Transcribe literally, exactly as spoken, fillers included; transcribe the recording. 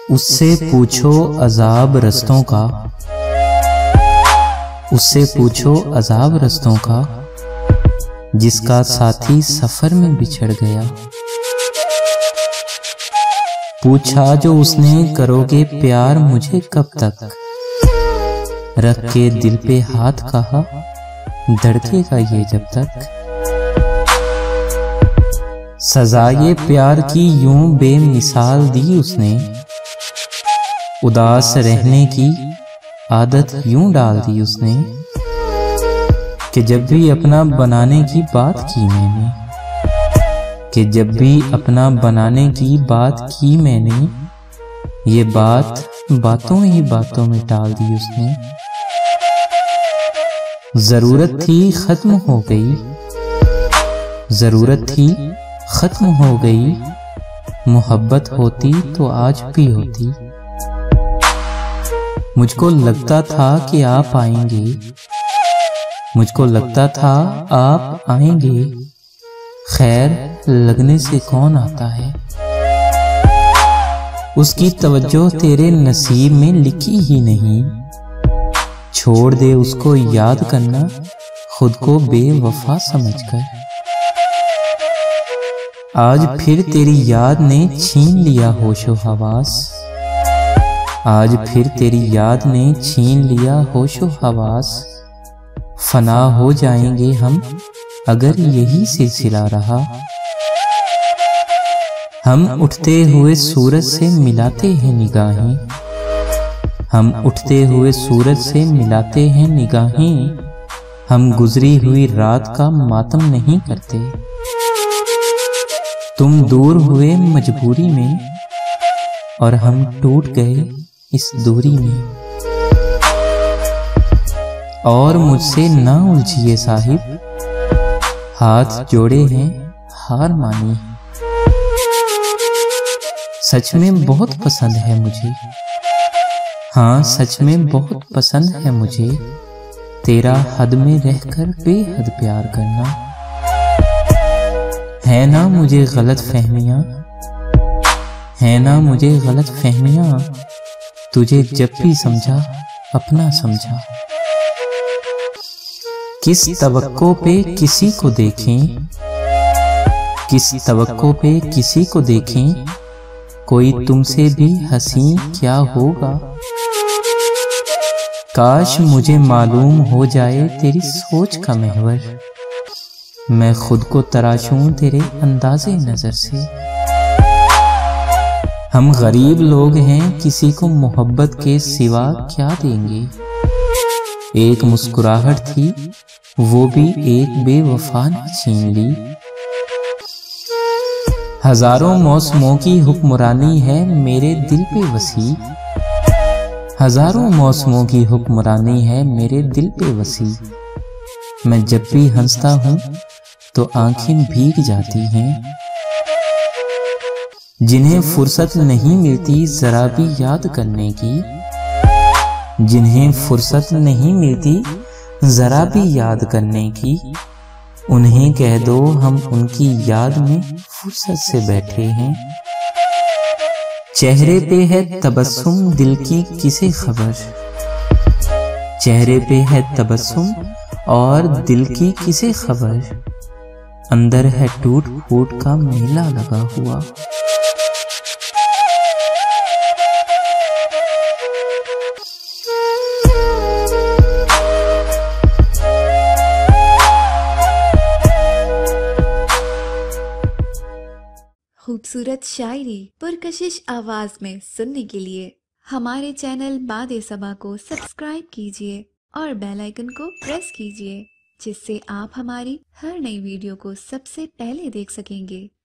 उससे पूछो अजाब रस्तों का, उससे पूछो अजाब रस्तों का, जिसका साथी सफर में बिछड़ गया। पूछा जो उसने करोगे प्यार मुझे कब तक, रख के दिल पे हाथ कहा धड़केगा ये जब तक। सजा ये प्यार की यूं बेमिसाल दी उसने, उदास रहने की आदत यूं डाल दी उसने, कि जब भी अपना बनाने की बात की मैंने, कि जब भी अपना बनाने की बात की मैंने, ये बात बातों ही बातों में टाल दी उसने। जरूरत थी खत्म हो गई, जरूरत थी खत्म हो गई, मोहब्बत होती तो आज भी होती। मुझको लगता था कि आप आएंगे, मुझको लगता था आप आएंगे, खैर लगने से कौन आता है। उसकी तवज्जो तेरे नसीब में लिखी ही नहीं, छोड़ दे उसको याद करना खुद को बेवफा समझकर। आज फिर तेरी याद ने छीन लिया होशो हवास, आज फिर तेरी याद ने छीन लिया होशो हवास। फना हो जाएंगे हम अगर यही सिलसिला रहा, हम उठते हुए सूरज से मिलाते हैं निगाहें, हम उठते हुए सूरज से मिलाते हैं निगाहें। हम गुजरी हुई रात का मातम नहीं करते, तुम दूर हुए मजबूरी में और हम टूट गए इस दूरी में। और मुझसे ना उलझिए साहिब, हाथ जोड़े हैं हार मानी। सच में बहुत पसंद है मुझे, हाँ सच में बहुत पसंद है मुझे, तेरा हद में रहकर बेहद प्यार करना। है ना मुझे गलत फहमियां, है ना मुझे गलत फहमियां, तुझे जब भी समझा अपना समझा। किस तवक्को पे किसी को देखें, किस तवक्को पे किसी को देखें, कोई तुमसे भी हसीन क्या होगा। काश मुझे मालूम हो जाए तेरी सोच का महवर, मैं खुद को तराशूं तेरे अंदाज़े नजर से। हम गरीब लोग हैं, किसी को मोहब्बत के सिवा क्या देंगे। एक मुस्कुराहट थी वो भी एक बेवफा ने छीन ली। हजारों मौसमों की हुक्मरानी है मेरे दिल पे वसी, हजारों मौसमों की हुक्मरानी है मेरे दिल पे वसी। मैं जब भी हंसता हूँ तो आंखें भीग जाती हैं, जिन्हें फुर्सत नहीं मिलती जरा भी याद करने की, जिन्हें फुर्सत नहीं मिलती जरा भी याद करने की, उन्हें कह दो हम उनकी याद में फुर्सत से बैठे हैं। चेहरे पे है तबस्सुम दिल की किसे खबर, चेहरे पे है तबस्सुम और दिल की किसे खबर, अंदर है टूट फूट का मेला लगा हुआ। खूबसूरत शायरी पुरकशिश आवाज में सुनने के लिए हमारे चैनल बादे सबा को सब्सक्राइब कीजिए और बेल आइकन को प्रेस कीजिए, जिससे आप हमारी हर नई वीडियो को सबसे पहले देख सकेंगे।